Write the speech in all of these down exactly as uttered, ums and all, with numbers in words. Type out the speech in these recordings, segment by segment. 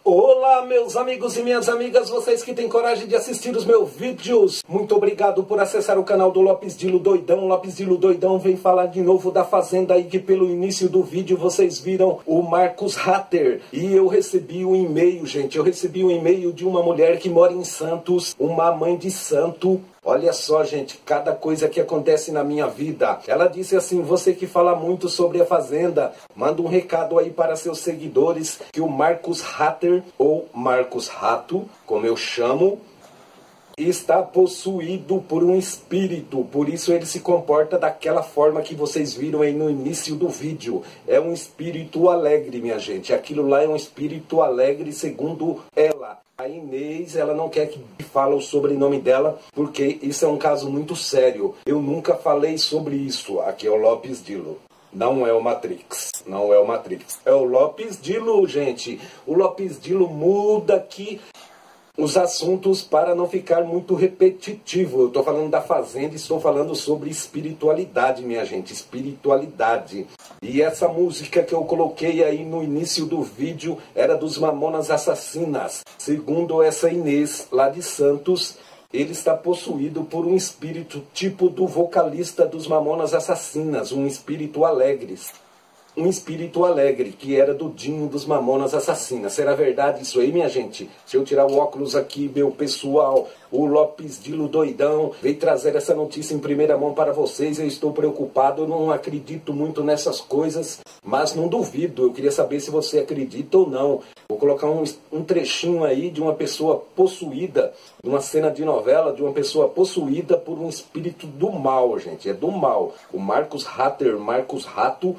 Olá, meus amigos e minhas amigas, vocês que têm coragem de assistir os meus vídeos. Muito obrigado por acessar o canal do Lopes Dilo Doidão. Lopes Dilo Doidão vem falar de novo da Fazenda aí, que pelo início do vídeo vocês viram o Marcos Hatter. E eu recebi um e-mail, gente, eu recebi um e-mail de uma mulher que mora em Santos, uma mãe de santo. Olha só, gente, cada coisa que acontece na minha vida. Ela disse assim: você que fala muito sobre a Fazenda, manda um recado aí para seus seguidores que o Marcos Hatter, ou Marcos Rato, como eu chamo, está possuído por um espírito. Por isso ele se comporta daquela forma que vocês viram aí no início do vídeo. É um espírito alegre, minha gente. Aquilo lá é um espírito alegre, segundo ela. A Inês, ela não quer que fale o sobrenome dela, porque isso é um caso muito sério. Eu nunca falei sobre isso. Aqui é o Lopes Dilo. Não é o Matrix. Não é o Matrix. É o Lopes Dilo, gente. O Lopes Dilo muda aqui os assuntos para não ficar muito repetitivo. Eu estou falando da Fazenda e estou falando sobre espiritualidade, minha gente. Espiritualidade. E essa música que eu coloquei aí no início do vídeo era dos Mamonas Assassinas. Segundo essa Inês, lá de Santos, ele está possuído por um espírito tipo do vocalista dos Mamonas Assassinas, um espírito alegre. Um espírito alegre, que era do Dinho dos Mamonas Assassinas. Será verdade isso aí, minha gente? Se eu tirar o óculos aqui, meu pessoal, o Lopes Dilo Doidão veio trazer essa notícia em primeira mão para vocês. Eu estou preocupado, eu não acredito muito nessas coisas, mas não duvido. Eu queria saber se você acredita ou não. Vou colocar um, um trechinho aí de uma pessoa possuída, de uma cena de novela, de uma pessoa possuída por um espírito do mal, gente. É do mal. O Marcos Hatter, Marcos Rato,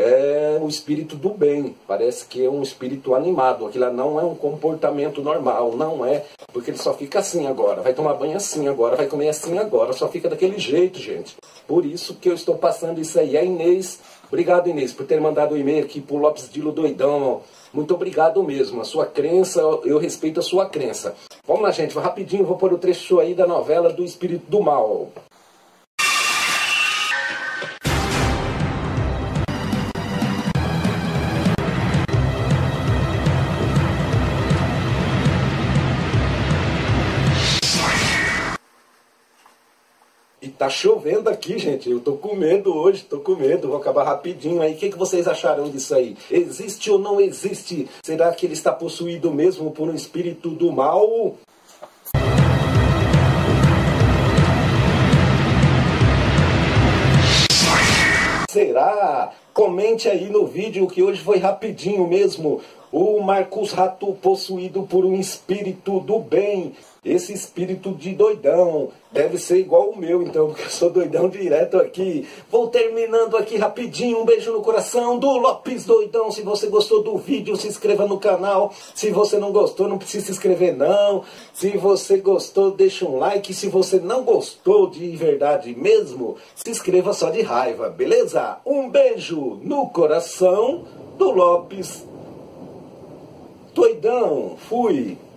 é o espírito do bem. Parece que é um espírito animado. Aquilo não é um comportamento normal, não é, porque ele só fica assim agora, vai tomar banho assim agora, vai comer assim agora, só fica daquele jeito, gente. Por isso que eu estou passando isso aí. A Inês, obrigado, Inês, por ter mandado o um e-mail aqui pro Lopes Dilo Doidão. Muito obrigado mesmo. A sua crença, eu respeito a sua crença. Vamos lá, gente, rapidinho, vou pôr o trecho aí da novela do Espírito do Mal. E tá chovendo aqui, gente. Eu tô com medo hoje, tô com medo. Vou acabar rapidinho aí. O que, que vocês acharam disso aí? Existe ou não existe? Será que ele está possuído mesmo por um espírito do mal? Será? Comente aí no vídeo, que hoje foi rapidinho mesmo. O Marcos Rato possuído por um espírito do bem. Esse espírito de doidão deve ser igual o meu, então, porque eu sou doidão direto aqui. Vou terminando aqui rapidinho. Um beijo no coração do Lopes Doidão. Se você gostou do vídeo, se inscreva no canal. Se você não gostou, não precisa se inscrever, não. Se você gostou, deixa um like. Se você não gostou de verdade mesmo, se inscreva só de raiva, beleza? Um beijo no coração do Lopes Doidão. Fui!